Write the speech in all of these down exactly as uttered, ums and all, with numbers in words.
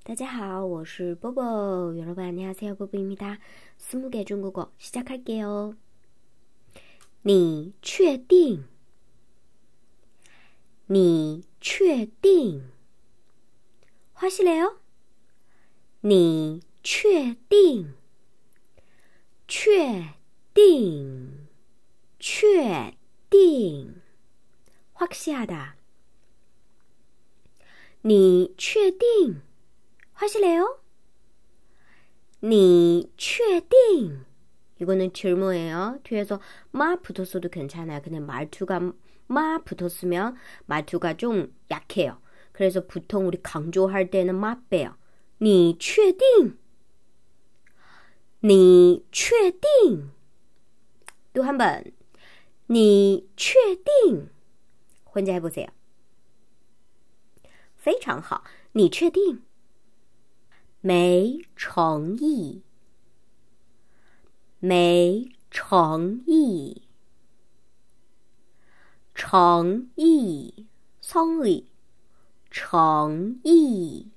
大家好，我是波波。여러분 안녕하세요， 波波입니다。스무 개 중국어 시작할게요。你确定？你确定？확실해요？你确定？确定？确定？확실하다。你确定？ 확실해요? 你确定? 이거는 질문이에요. 뒤에서 마 붙었어도 괜찮아요. 근데 말투가 마 붙었으면 말투가 좀 약해요. 그래서 보통 우리 강조할 때는 마 빼요. 你确定?你确定? 또 한 번. 你确定? 혼자 해보세요. 非常好.你确定?没诚意，没诚意，诚意，성의，诚意，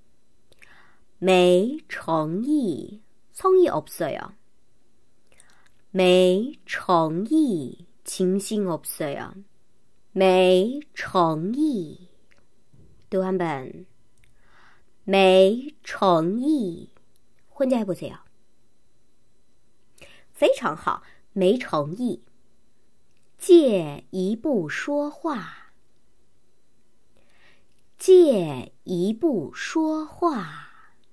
没诚意，성의 없어요。没诚意，진심 없어요。没诚意，또 한 번。 没诚意 혼자 해보세요. 非常好没诚意借一步说话借一步说话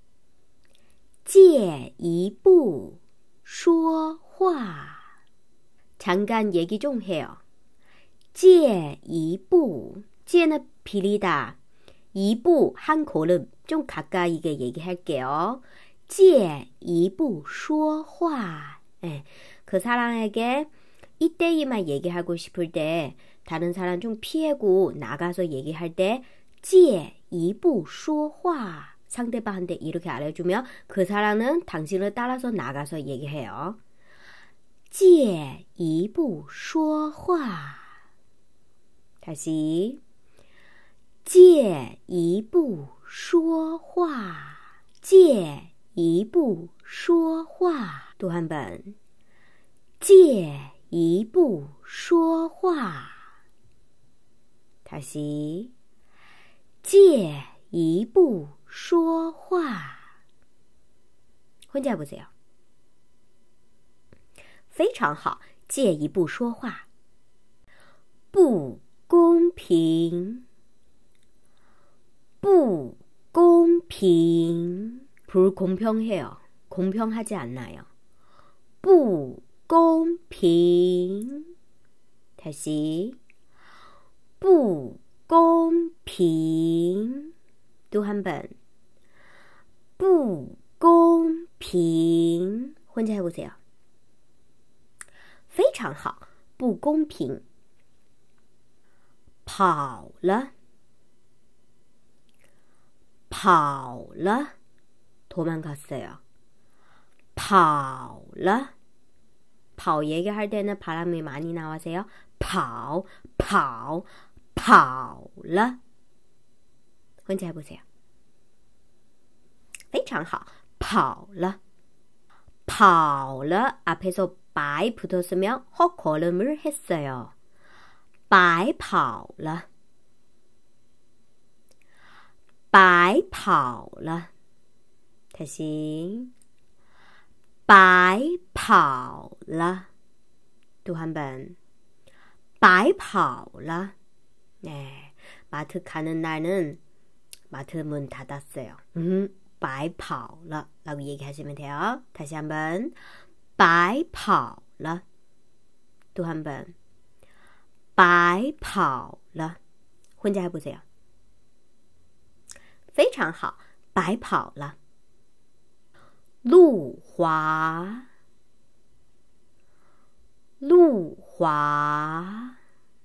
借一步说话 잠깐 얘기 좀 해요. 借一步 借는 빌리다 一步 한 걸음 좀 가까이게 얘기할게요. 借一步说话 네, 그 사람에게 이때이만 얘기하고 싶을 때 다른 사람 좀 피하고 나가서 얘기할 때 借一步说话 상대방한테 이렇게 알려주면 그 사람은 당신을 따라서 나가서 얘기해요. 借一步说话 다시 借一步说话借一步说话 또 한 번 借一步说话 다시 借一步说话 혼자 보세요. 非常好借一步说话不公平不公平 불공평해요. 공평하지 않나요? 不公平 다시 不公平 또 한 번 不公平 혼자 해보세요. 非常好不公平跑了跑了 도망갔어요. 跑了 跑 얘기할 때는 바람이 많이 나와세요. 跑跑跑了 혼자 해보세요. 非常好跑了跑了 앞에서 바이 붙었으면 헛걸음을 했어요. 白跑了白跑了 다시 白跑了 또 한 번 白跑了 네, 마트 가는 날은 마트 문 닫았어요. 음, 白跑了 라고 얘기하시면 돼요. 다시 한 번 白跑了 또 한 번 白跑了 혼자 해보세요. 非常好白跑了路滑路滑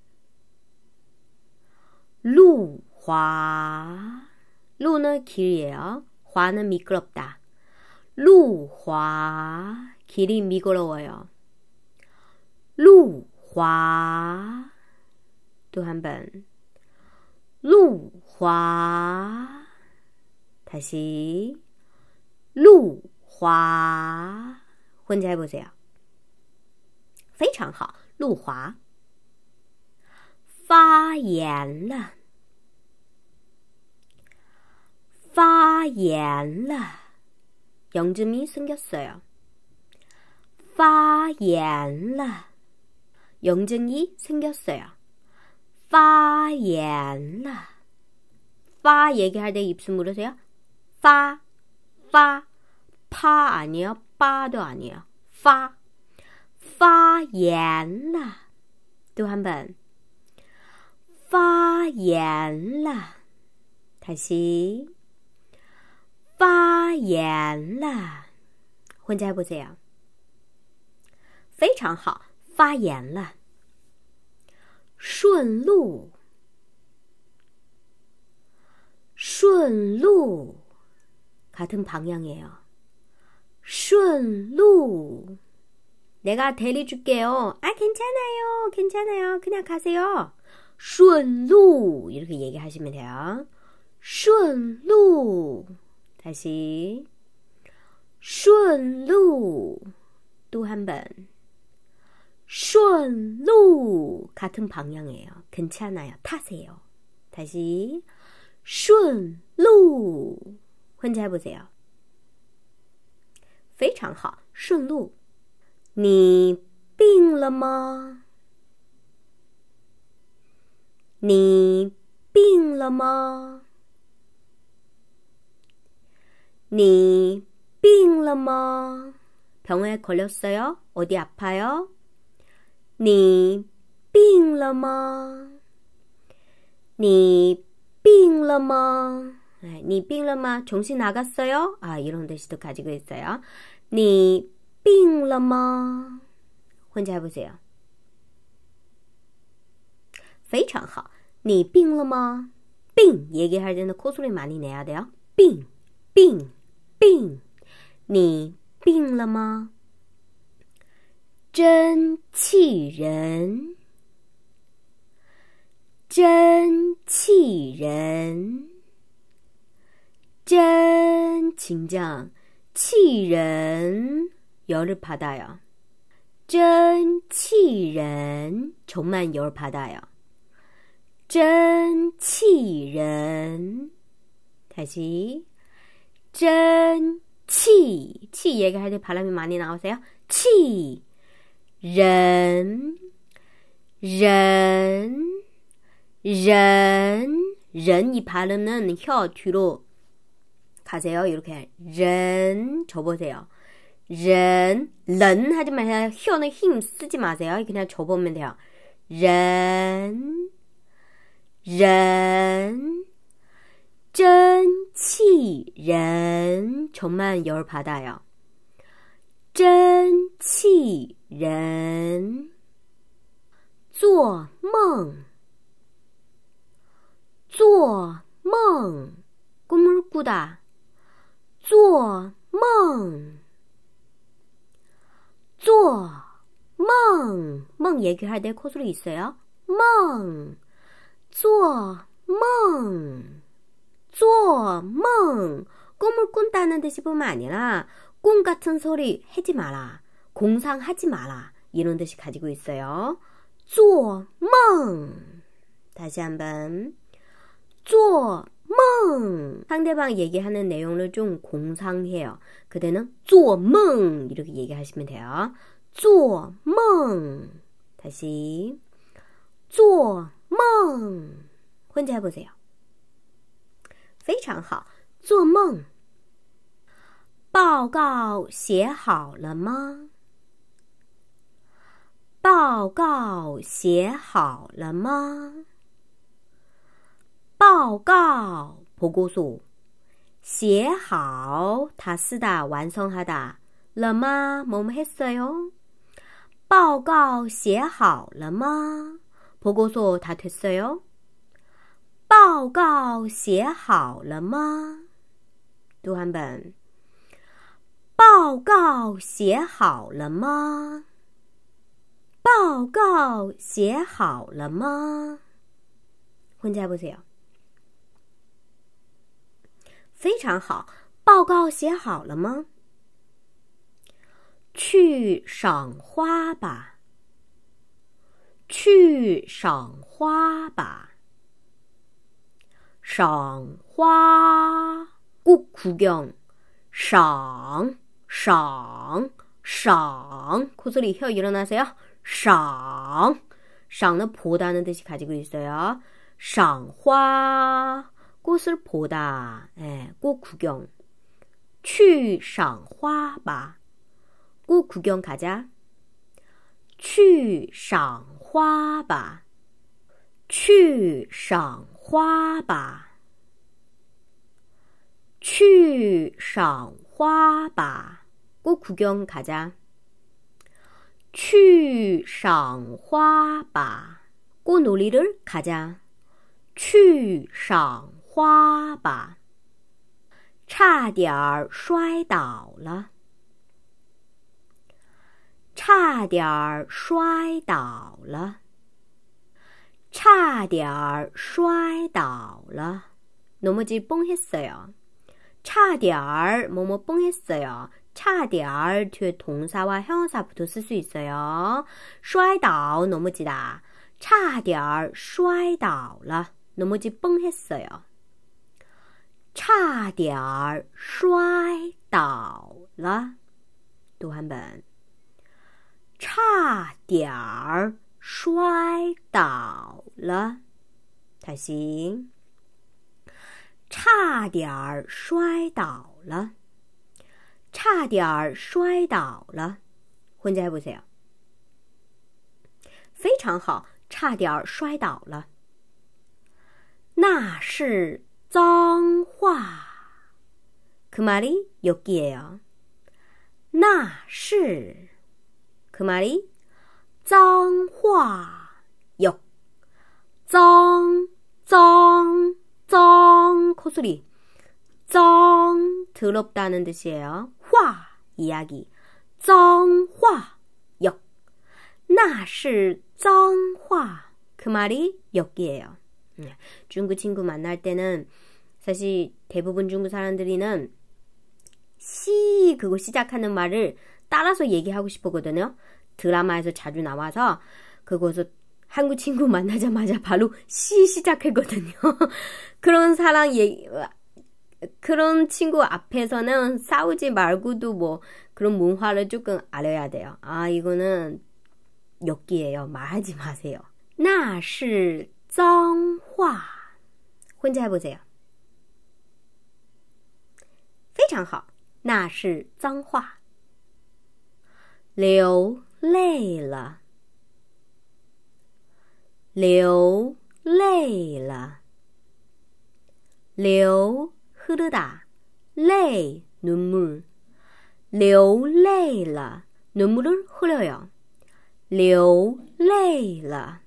路滑 路는 길이에요. 화는 미끄럽다. 路滑 길이 미끄러워요. 路滑 또 한 번. 路滑 다시 露华 혼자 해보세요. 非常好露华发炎了发炎了영증이 생겼어요. 发炎了 영증이 생겼어요. 发炎了 파 얘기할 때 입술 물으세요. 发 파 파 아니에요. 빠도 아니에요. 发发炎了 또 한 번 发炎了 다시 发炎了 혼자 해보세요. 非常好发炎了顺路顺路 같은 방향이에요. 顺路 내가 대리 줄게요. 아 괜찮아요. 괜찮아요. 그냥 가세요. 顺路 이렇게 얘기하시면 돼요. 顺路 다시 顺路 또 한 번 顺路 같은 방향이에요. 괜찮아요. 타세요. 다시 顺路 혼자 해보세요. 非常好顺路你病了吗你病了吗你病了吗 병에 걸렸어요? 어디 아파요? 你病了吗你病了吗 니病了吗 정신 나갔어요? 아, 이런 뜻도 가지고 있어요. 你病了吗 혼자 해보세요. 非常好你病了吗病 얘기할 때는 코소리 많이 내야 돼요. 病病病你病了吗真气人真气人真진정气人 열을 받아요. 真气人 정말 열 받아요. 真气人 다시 真气 치 얘기할 때 바람이 많이 나오세요. 气人人人ren 이 발음은 혀 뒤로 가세요. 이렇게 ren 접으세요. ren ren 하지 마세요. 혀는 힘 쓰지 마세요. 그냥 접으면 돼요. ren ren 真气人 정말 열 받아요. 真气人做梦做梦 꿈을 꾸다 做梦做梦 梦 얘기할 때 코소리 있어요. 梦做梦做梦 꿈을 꾼다는 뜻이 보면 아니라 꿈 같은 소리 하지 마라. 공상하지 마라. 이런 뜻이 가지고 있어요. 做梦 다시 한번 做梦 상대방 얘기하는 내용을 좀 공상해요. 그때는 做梦 이렇게 얘기하시면 돼요. 做梦 다시 做梦 혼자 해보세요. 非常好做梦报告写好了吗报告写好了吗报告 보고서 写好 다 쓰다 완성하다 了吗 뭐뭐 했어요? 报告写好了吗 보고서 다 됐어요? 报告写好了吗 또 한 번 报告写好了吗报告写好了吗 혼자 해보세요. 非非常好，报告写好了吗？去赏花吧，去赏花吧。赏花，꽃 구경. 赏, 赏, 赏. 코소리 혀 일어나세요. 赏. 赏은 보다는 뜻이 가지고 있어요. 赏花, 꽃을 보다. 예, 꽃 구경. 去赏花吧. 꽃 구경 가자. 去赏花吧. 去赏花吧. 去赏花吧. 꽃 구경 가자. 去赏花吧. 꽃놀이를 가자. 去赏花吧. 差点儿摔倒了. 差点儿摔倒了. 差点儿摔倒了. 넘어질 뻔했어요. 差点儿뭐뭐 뻔했어요. 差点儿 뒤에 동사와 형용사부터 쓸 수 있어요. 摔倒 넘어지다. 差点儿摔倒了. 넘어질 뻔했어요. 差点儿摔倒了. 또 한 번. 差点儿摔倒了. 다시. 差点儿摔倒了. 差点儿摔倒了. 혼자 해보세요. 非常好. 差点儿摔倒了. 那是脏话. 그 말이 욕기예요. 那是 그 말이 脏话 욕. 脏, 脏, 脏 코소리. 脏 더럽다는 뜻이에요. 话 이야기. 脏话 욕. 那是脏话 그 말이 욕기예요. 중국 친구 만날 때는 사실 대부분 중국 사람들이는 시 그거 시작하는 말을 따라서 얘기하고 싶거든요. 드라마에서 자주 나와서 그거서 한국 친구 만나자마자 바로 시 시작하거든요. 그런 사람 얘기 그런 친구 앞에서는 싸우지 말고도 뭐 그런 문화를 조금 알아야 돼요. 아 이거는 욕기예요. 말하지 마세요. 那是脏话 혼자 해보세요. 非常好. 那是脏话. 流泪了. 流泪了. 流 흐르다. 泪 눈물. 流泪了. 눈물을 흘려요. 流泪了.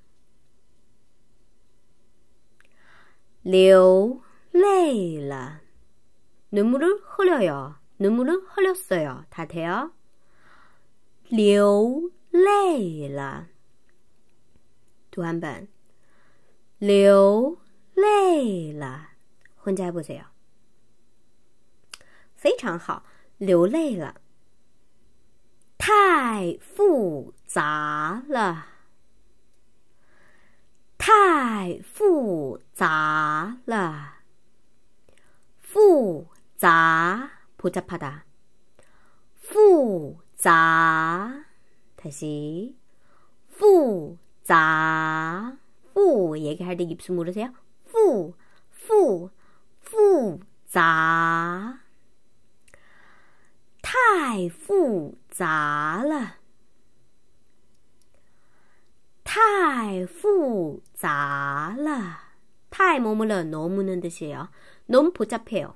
流泪了. 눈물을 흘려요. 눈물을 흘렸어요. 다 돼요? 流泪了. 또 한 번. 流泪了. 혼자 해보세요. 非常好. 流泪了. 太复杂了. 太复杂了. 复杂 복잡하다. 复杂 다시 复杂 부 얘기할 때 입술 물으세요. 复复复杂太复杂了太复杂了太머물러 너무는 뜻이에요. 너무 복잡해요.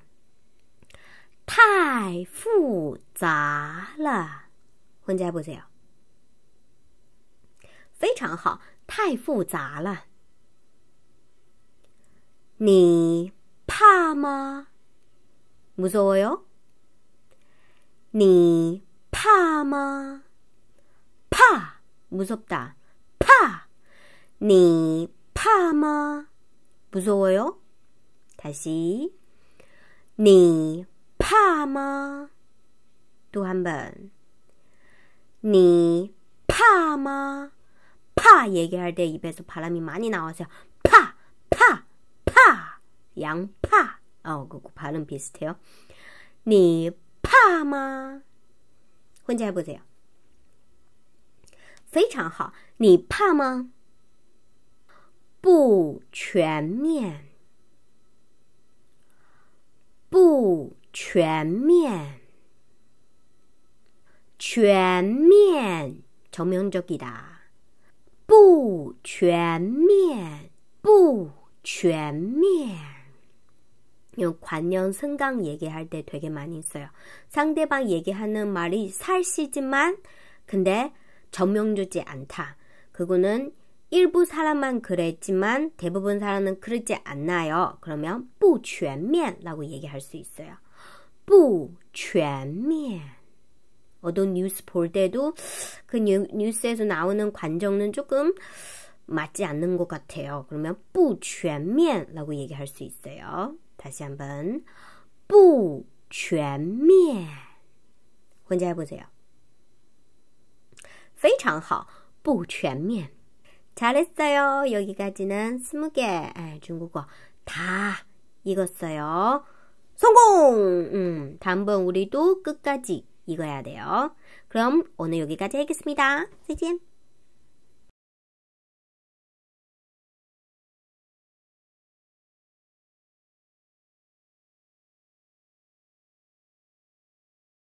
太复杂了 혼자 해보세요. 非常好太复杂了你怕吗 무서워요? 你怕吗 파 무섭다 파你怕吗 무서워요? 다시 你怕吗? 또 한 번. 你怕吗? 파 얘기할 때 입에서 바람이 많이 나와서 파, 파, 파, 양파. 어, 그거 발음 비슷해요. 你怕吗? 혼자 해보세요. 非常好. 你怕吗? 不全面不全面全面 정면적이다. 不全面不全面 이 관련 승강 얘기할 때 되게 많이 써요. 상대방 얘기하는 말이 살시지만 근데 정명되지 않다. 그거는 일부 사람만 그랬지만 대부분 사람은 그러지 않나요? 그러면 不全面라고 얘기할 수 있어요. 不全面 어떤 뉴스 볼 때도 그 뉴, 뉴스에서 나오는 관정은 조금 맞지 않는 것 같아요. 그러면 不全面라고 얘기할 수 있어요. 다시 한번 不全面 혼자 해보세요. 非常好不全面 잘했어요. 여기까지는 스무 개 중국어 다 읽었어요. 성공! 음, 다음번 우리도 끝까지 읽어야 돼요. 그럼 오늘 여기까지 하겠습니다. 再见.